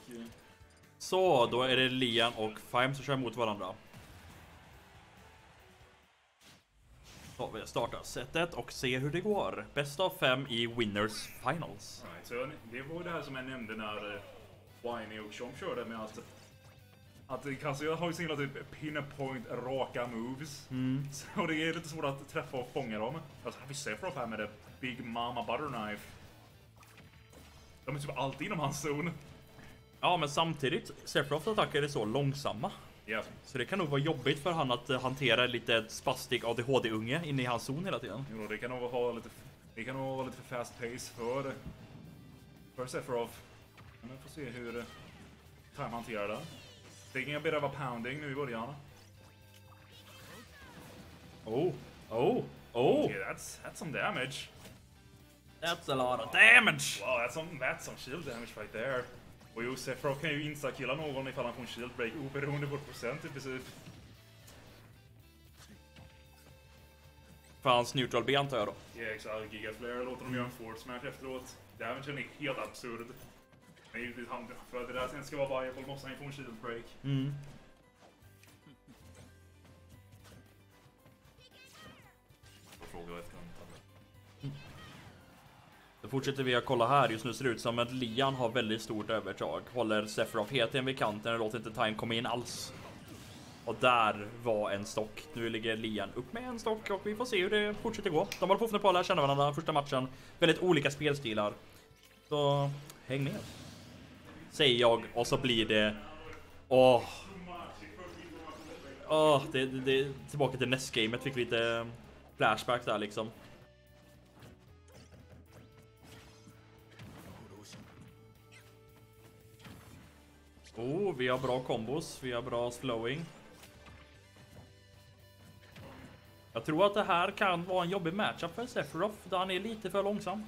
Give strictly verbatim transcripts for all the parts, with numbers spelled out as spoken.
Så, då är det Lian och Fime som kör mot varandra. Så vi startar setet och ser hur det går. Bäst av fem i Winners Finals. Right, så det var det här som jag nämnde när uh, Winnie och Chom körde med att att Kazuya har ju sina typ pinpoint raka moves. Mm. Så det är lite svårt att träffa och fånga dem. Alltså, vi ser för här med det Big Mama Butterknife. De är typ alltid inom hans zon. Ja, men samtidigt, Sephiroths attacker är så långsamma. Yeah. Så det kan nog vara jobbigt för han att hantera lite spastik A D H D-unge inne i hans zon hela tiden. Jo, det kan nog vara lite, det kan nog vara lite för fast pace för, för Sephiroth. Men vi får se hur Time hanterar det. Taking a bit of a pounding nu i början. Oh, oh, oh! Okay, that's, that's some damage. That's a lot of damage! Wow, that's some, that's some shield damage right there. Och jo, Sephiroth kan ju insta-killa någon ifall han får en shield break oberoende på procent i princip. För hans neutral B antar jag då. Ja, yeah, exakt. Giga Flare låter dem göra en force smash efteråt. Damagen är helt absurd. Men givetvis han, för att det där sen ska vara viable måste han få en shield break. Mm. Då fortsätter vi att kolla här. Just nu ser det ut som att Lian har väldigt stort övertag. Håller Sephiroth helt vid kanten och låter inte Time komma in alls. Och där var en stock. Nu ligger Lian upp med en stock och vi får se hur det fortsätter gå. De håller fortfarande på att lära känna varandra första matchen. Väldigt olika spelstilar. Så häng med. Säger jag och så blir det... Åh... Åh, det, det, det, tillbaka till Nest-gamet. Fick lite flashback där liksom. Oh, vi har bra kombos. Vi har bra slowing. Jag tror att det här kan vara en jobbig matchup för Sephiroth, där han är lite för långsam.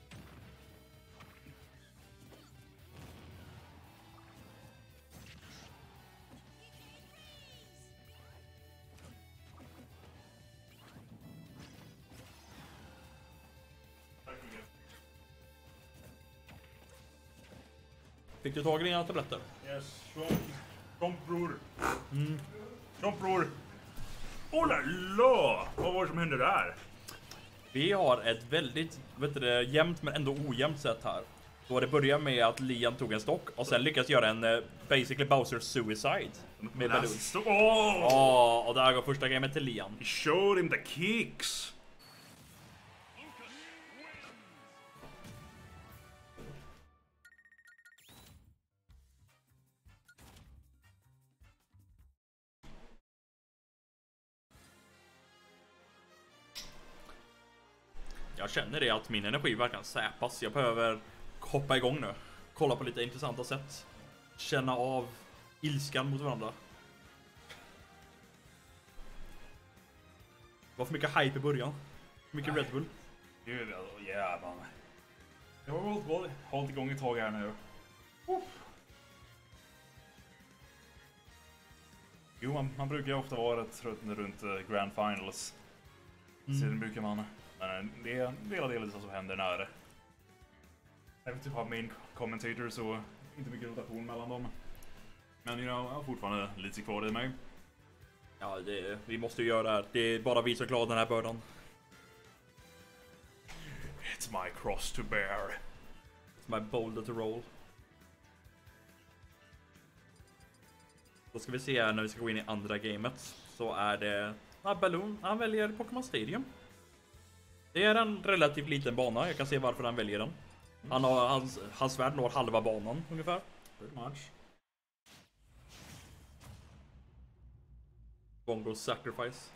Fick du tag i dina tabletter? Yes, Trump bror. Mm. Trump bror. Oh la la! Vad var det som hände där? Vi har ett väldigt vet du, jämnt men ändå ojämnt sätt här. Då det börjar med att Lian tog en stock och sen lyckas göra en uh, basically Bowser suicide med Balloon. Åh! Oh, och där går första gamet till Lian. He showed him the kicks. Jag känner det att min energi verkar säpas. Jag behöver hoppa igång nu. Kolla på lite intressanta sätt. Känna av ilskan mot varandra. Det var för mycket hype i början. För mycket Red Bull. Gud, ja yeah, man. Jag har hållit, hållit igång ett tag här nu. Uh. Jo, man, man brukar ofta vara rätt trött runt uh, Grand Finals. Mm. Sen brukar man. Men det är en del av det som händer när jag typ har main commentator så inte mycket rotation mellan dem. Men you know, jag har fortfarande lite kvar i mig. Ja, det, vi måste ju göra det här. Det är bara vi som klarar den här bördan. It's my cross to bear. It's my boulder to roll. Då ska vi se här när vi ska gå in i andra gamet. Så är det ah, Balloon. Han väljer Pokémon Stadium. Det är en relativt liten bana. Jag kan se varför han väljer den. Han har, hans, hans värld når halva banan ungefär. Pretty much. Bongo sacrifice.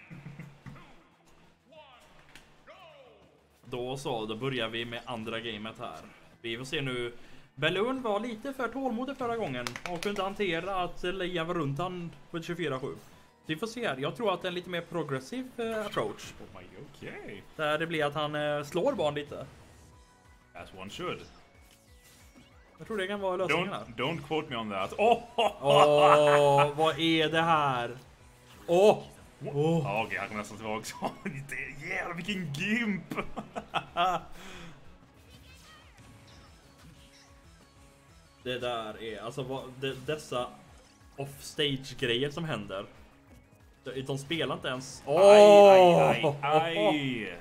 Då så, då börjar vi med andra gamet här. Vi får se nu. Balloon var lite för tålmodig förra gången och kunde hantera att Lian var runt han på tjugofyra sju. Vi får se här. Jag tror att det är en lite mer progressiv uh, approach. Oh my, okay. Där det blir att han uh, slår barn lite. As one should. Jag tror det kan vara lösningen här. Don't, don't quote me on that. Åh, oh! oh, vad är det här? Åh! Oh. Oh. Ja, okej, han kommer nästan tillbaka. Jävlar, vilken gimp! Det där är alltså vad, det, dessa offstage-grejer som händer. De, de spelar inte ens. Aj, aj, aj, aj.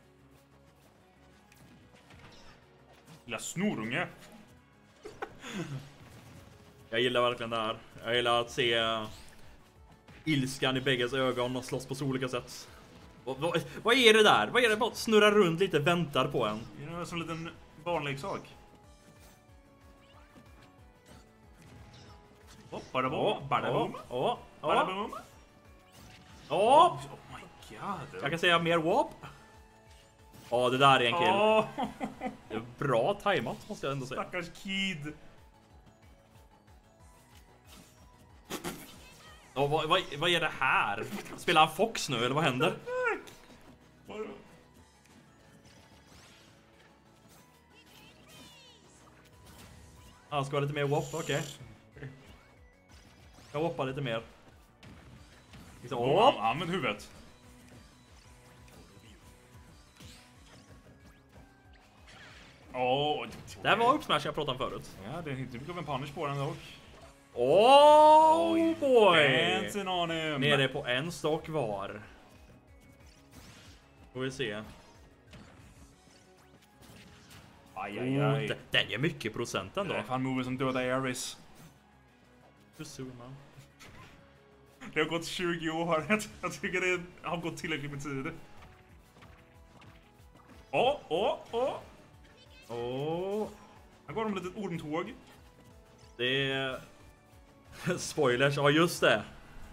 Lilla snorunge. Jag gillar verkligen det här. Jag gillar att se ilskan i bägges ögon och slåss på olika sätt. Vad, vad, vad är det där? Vad är det? Bara snurra runt lite, väntar på en. Det är som en liten barnleksak. Oh, badaboom, badaboom, oh, badaboom. Oh, oh my god. Jag kan säga mer whoop. Ja, det där är en kill. Oh. Det är bra tajmat måste jag ändå säga. Stackars kid. Oh, vad, vad, vad är det här? Spelar han Fox nu eller vad händer? Han ska ha lite mer whoop, okej. Okay. Jag hoppar lite mer. Liksom, oh, använd huvudet. Oh, det här var uppsmash jag pratade om förut. Ja, det är inte mycket av en punish på den dock. Oh, oh boy! Nere på en stock var. Får vi se. Aj, aj, aj. Oh, den är mycket procent ändå. Det är fan mover som dödar Ares. Det har gått tjugo år. Jag, jag tycker det har gått tillräckligt med tid. Åh, åh, åh. Åh. Här går de ett litet ormtåg. Det är... Spoilers, ja just det.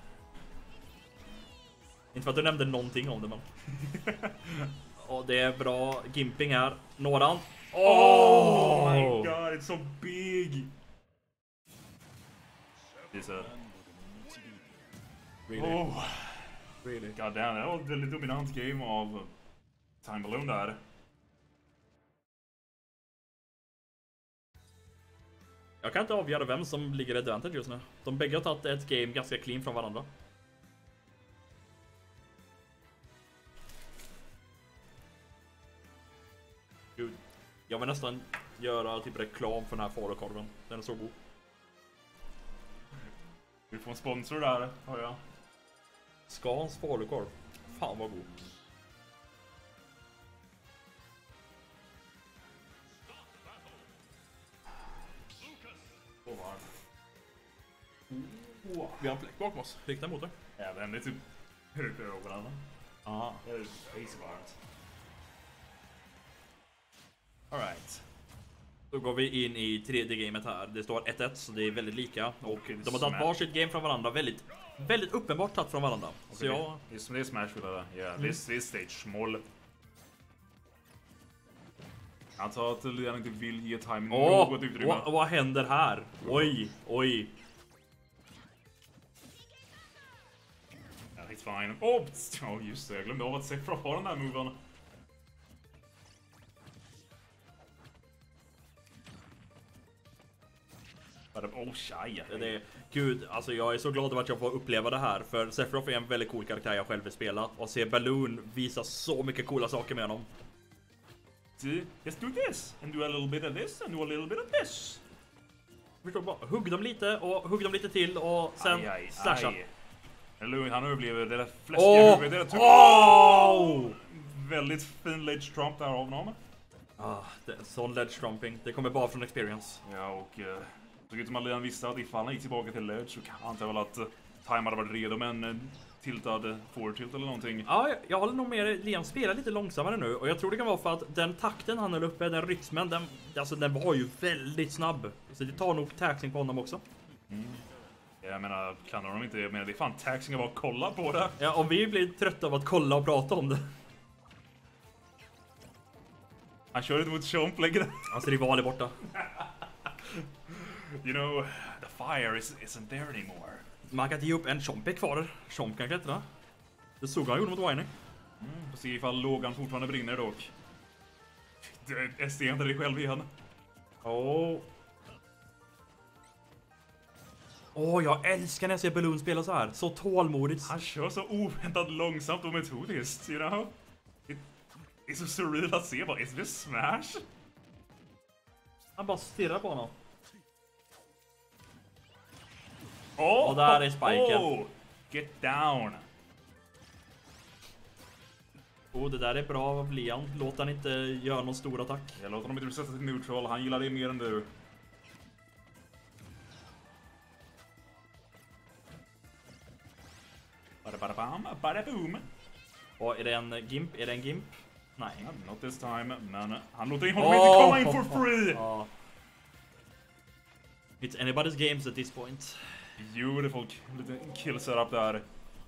Inte för att du nämnde någonting om det, men... Och det är bra gimping här. Nåran. Oh, oh my god, it's so big. This a... Really? Oh. Really? God damn, det var ett väldigt dominant game av Time Balloon där. Jag kan inte avgöra vem som ligger i advantage just nu. De bägge har tagit ett game ganska clean från varandra. Gud. Jag vill nästan göra typ reklam för den här falukorven. Den är så god. Vi får en sponsor där, har jag. Skans falukorv. Fan vad god. Oh. Vi har en fläck bakom oss. Rikta mot dig. Ja, den är typ högt över varandra. Ja. Det är spacevarmt. Alright. Då går vi in i tredje gamet här. Det står ett ett så det är väldigt lika. Och okay, de har tagit varsitt game från varandra. Väldigt, väldigt uppenbart tagit från varandra. Okay, så jag... Det är som det är Smash vill jag. Ja, det är stage small. Jag antar att Lian inte vill ge timing oh, något utrymme. Vad, vad händer här? Oj, oj. Ja, it's fine. Oh, oh, just det. Jag glömde av att Sephiroth har den där moven. Oh, tjej. Det, gud, alltså jag är så glad över att jag får uppleva det här. För Sephiroth är en väldigt cool karaktär jag själv vill spela. Och se Balloon visa så mycket coola saker med honom. Just do this, and do a little bit of this, and do a little bit of this. Förstår bara, hugg dem lite och hugg dem lite till och sen aj, aj, slasha. Aj. Han överlever det där fläskiga oh, huvudet. Oh! Väldigt fin ledge trump där av honom. Ah, det är sån ledge trumping. Det kommer bara från experience. Ja, och uh, så ut som att Lian visste att ifall han gick tillbaka till ledge så antar jag väl att uh, Time hade varit redo med en uh, tiltad forward tilt eller någonting. Ja, jag, jag håller nog med. Liam spelar lite långsammare nu och jag tror det kan vara för att den takten han höll uppe, den rytmen, den, alltså den var ju väldigt snabb. Så det tar nog taxing på honom också. Mm. Jag menar, kan de inte, jag menar, det är fan taxing att bara kolla på det. Ja, om vi blir trötta av att kolla och prata om det. Han kör inte mot Chomp längre. Alltså rival är borta. You know, the fire is, isn't there anymore. Man kan inte ge upp en Chomp är kvar. Chomp kan klättra. Det såg han gjorde mot Winey. Mm, får se ifall lågan fortfarande brinner dock. S D hämtar dig själv igen. Åh. Oh. Åh, oh, jag älskar när jag ser Balloon spela så här. Så tålmodigt. Han kör så oväntat långsamt och metodiskt, you know? It, det är så surreal att se bara, is this Smash? Han bara stirrar på honom. Oh, och där är spiken. Oh, get down. Och det där är bra av Lian. Låt han inte göra någon stor attack. Jag låter honom inte sätta till neutral. Han gillar det mer än du. Bada-bada-bam, bada-boom. Och är det en gimp? Är det en gimp? Nej. Yeah, not this time, men han låter honom inte komma in for free. Oh. It's anybody's games at this point. Beautiful lite kill setup där.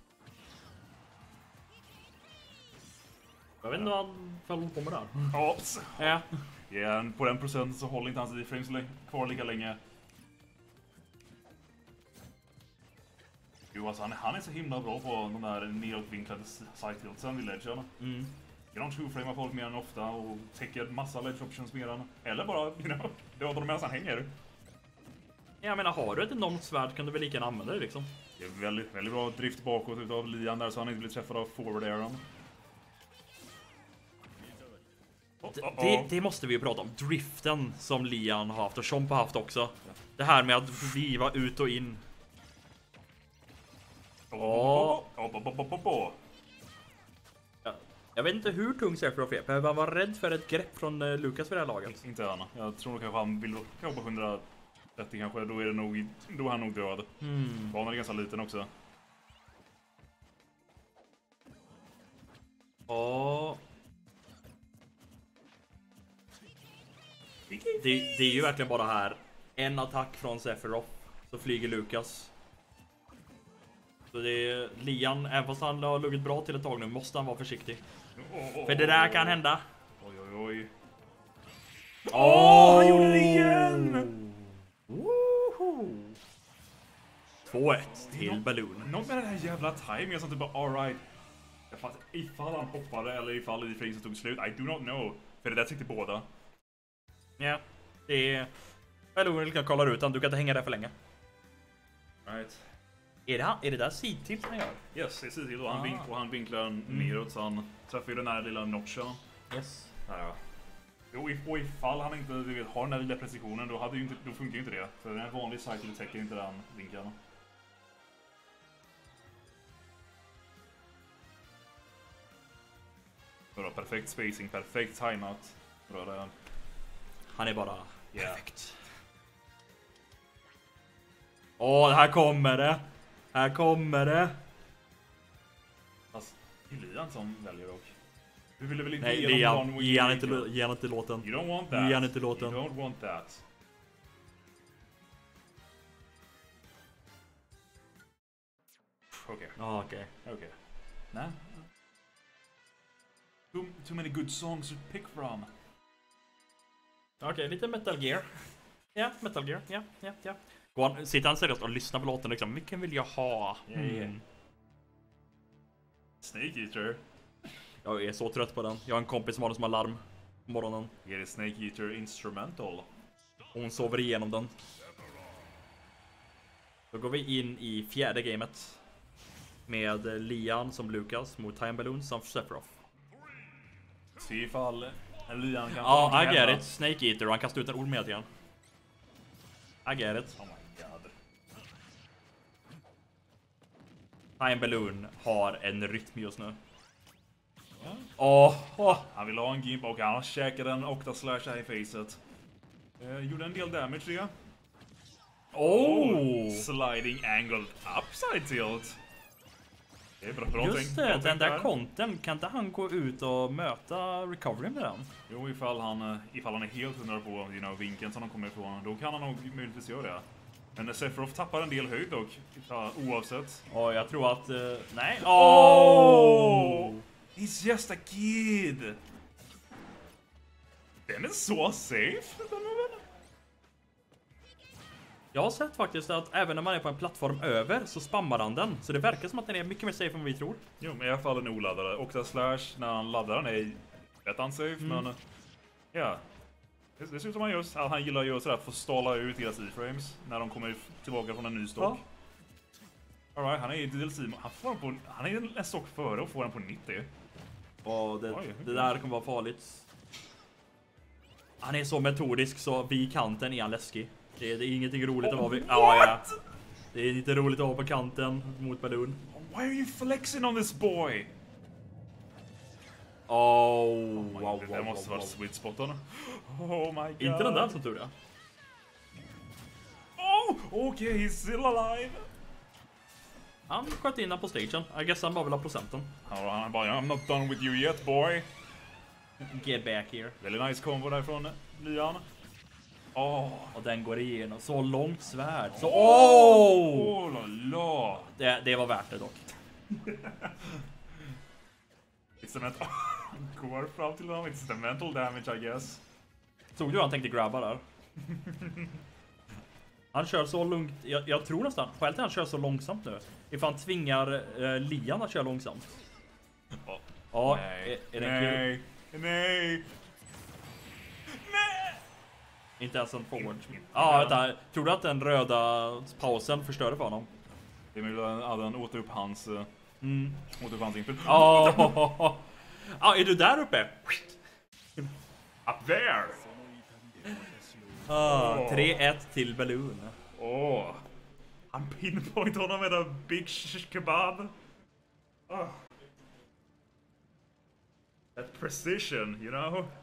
Jag vet inte vad han föll på med där. Ja. Ja. Yeah, på den procent så håller inte hans iframes kvar lika länge. Jo, alltså han, han är så himla bra på de där nedåtvinklade side-tiltsen vid ledgen. Mm. De two-framar folk mer än ofta och täcker massa ledge options mer än. Eller bara, you know, dödar dem medan han hänger. Jag menar, har du ett enormt svärd kan du väl lika gärna använda det liksom. Det är väldigt, väldigt bra drift bakåt utav Lian där så han inte blir träffad av forward airon. Oh, oh, oh. Det, det måste vi ju prata om. Driften som Lian har haft och Chomp har haft också. Det här med att driva ut och in. Åh. Oh. Oh, oh, oh, oh, oh. Ja. Jag vet inte hur tung Sephiroth är. Behöver han vara rädd för ett grepp från uh, Lucas för det här laget? Inte han. Jag tror nog kanske han vill jobba hundratrettio kanske. Då är det nog, då är han nog död. Mm. Banan är ganska liten också. Ja. Det, det är ju verkligen bara här. En attack från Sephiroth. Så flyger Lucas. Så det är Lian, även fast han har luggit bra till ett tag nu, måste han vara försiktig. Oh, oh, för det där kan hända. Oj, oj, oj. Åh, oh, han gjorde det igen! två ett till Balloon. Något med den här jävla timingen som typ bara, alright. Jag fattar, ifall han hoppade eller ifall i frisen tog slut, I do not know. För det där tyckte båda. Ja, det är... Balloon kan kolla ut han, du kan inte hänga där för länge. Right. Är det, är det där sidtilt han gör? Yes, det är sidtilt och han, Ah. vink, och han vinklar mm. neråt så han träffar ju den här lilla notchen. Yes. Ja. Och, if, och ifall han inte du vet, har den här lilla precisionen då, hade ju inte, då funkar ju inte det. För en vanlig cycle täcker inte den vinkeln. Bra, perfekt spacing, perfekt timeout. Bra där. Han är bara Yeah. perfekt. Åh, här kommer det. Här kommer det. Fast det är Lian som väljer dock. Du ville väl inte Nej, ge Lian, honom någon ge han vinkel? inte, ge han inte låten. You don't want that. Ge han inte låten. You don't want that. Okej. Okay. Ja, ah, okej. Okej. Okay. Nej. Too, too many good songs to pick from. Okej, okay, lite Metal Gear. Ja, Metal Gear. Ja, ja, ja. Går han, sitter han seriöst och lyssnar på låten liksom? Vilken vill jag ha? Yeah, yeah. Mm. Snake Eater. Jag är så trött på den. Jag har en kompis som har den som alarm på morgonen. Är det Snake Eater Instrumental? Hon sover igenom den. Då går vi in i fjärde gamet. Med Lian som Lucas mot Time Balloon som Sephiroth. Se ifall Lian kan... Ja, I get it. Snake Eater och han kastar ut en orm hela tiden. I get it. Oh my god. Time Balloon har en rytm just nu. Åh, oh, oh. Han vill ha en gimp och han käkar en Octa Slash här i facet. Eh, gjorde en del damage det. Oh! Sliding angled upside tilt. Det är bra, bra Just tänkt, det, bra den tänkt där där. konten, kan inte han gå ut och möta recovery med den? Jo, ifall han, eh, ifall han är helt hundra på you know, vinkeln som de kommer ifrån, då kan han nog möjligtvis göra det. Men Sephiroth tappar en del höjd dock, oavsett. Ja, oh, jag tror att... Uh, nej. Oh! He's just a kid! Den är så safe, den moven. Jag har sett faktiskt att även när man är på en plattform över så spammar han den. Så det verkar som att den är mycket mer safe än vad vi tror. Jo, men i alla fall en oladdare. Octa Slash, när han laddar den är rätt unsafe, Mm. men... Ja. Det, det ser ut som han just, att han gillar att göra sådär för att stala ut deras iframes när de kommer tillbaka från en ny stock. Ja. Alright, han är i D L C. Han, får den på, han är en stock före och får den på nittio. Och det, Oj. det där kommer vara farligt. Han är så metodisk så vid kanten är han läskig. Det är, det är ingenting roligt att vara vid... Ja, ja. Det är lite roligt att ha på kanten mot Balloon. Why are you flexing on this boy? Oh, Oh wow, det wow, där måste wow, vara wow. sweet spoten. Oh my god. Inte den där som tur är. Oh, okay, he's still alive. Han sköt in den på station. I guess han bara vill ha procenten. Ja, han bara, I'm not done with you yet boy. Get back here. Väldigt nice combo därifrån Lian. Åh. Och den går igenom. Så långt svärd. Så åh! Oh! Oh la la. Det, det var värt det dock. Instrumental. Går fram till honom. Instrumental damage I guess. Såg du hur han tänkte grabba där? Han kör så lugnt. Jag, jag tror nästan. Skälet är att han kör så långsamt nu. Ifall han tvingar eh, Lian att köra långsamt. Oh. Ja, Nej. är, är det Nej. kul? Nej. Nej. Inte ens en forward. Ja, ah, vänta. Tror du att den röda pausen förstörde för honom? Det är möjligt att han åt upp hans... Uh, Mm. åt upp hans input. Ja, oh. ah, är du där uppe? Up there! Ah, Oh. tre ett till Balloon. Åh. Oh. Han pinpoint honom med en big shish kebab. Oh. That precision, you know?